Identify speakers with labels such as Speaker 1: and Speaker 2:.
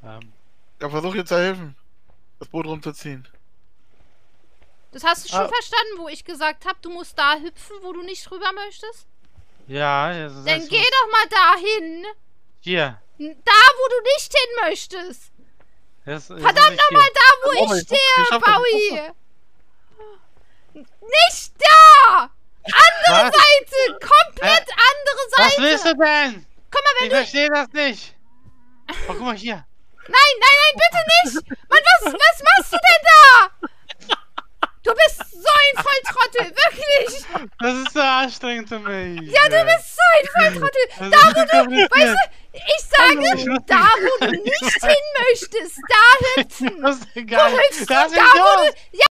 Speaker 1: Ja, versuch ihr zu helfen. Das Boot rumzuziehen.
Speaker 2: Das hast du schon verstanden, wo ich gesagt habe, du musst da hüpfen, wo du nicht rüber möchtest?
Speaker 3: Ja, das ist
Speaker 2: Dann geh doch mal dahin.
Speaker 3: hier.
Speaker 2: Da, wo du nicht hin möchtest. Verdammt nochmal da, wo ich stehe, Bowie. Nicht da! Andere Seite! Komplett andere Seite!
Speaker 3: Was willst du denn?
Speaker 2: Guck mal, wenn
Speaker 3: Ich verstehe das nicht. Oh, guck mal hier.
Speaker 2: Nein, bitte nicht! Mann, was machst du denn da? Du bist so ein Volltrottel, wirklich!
Speaker 3: Das ist so anstrengend für mich.
Speaker 2: Ja, du bist so ein Volltrottel! Da, wo du, weißt du, ich sage, da, wo du nicht hin möchtest, da hüpfen!
Speaker 3: Das ist egal.
Speaker 2: Du hüpfst
Speaker 3: Das
Speaker 2: da, wo du, ja,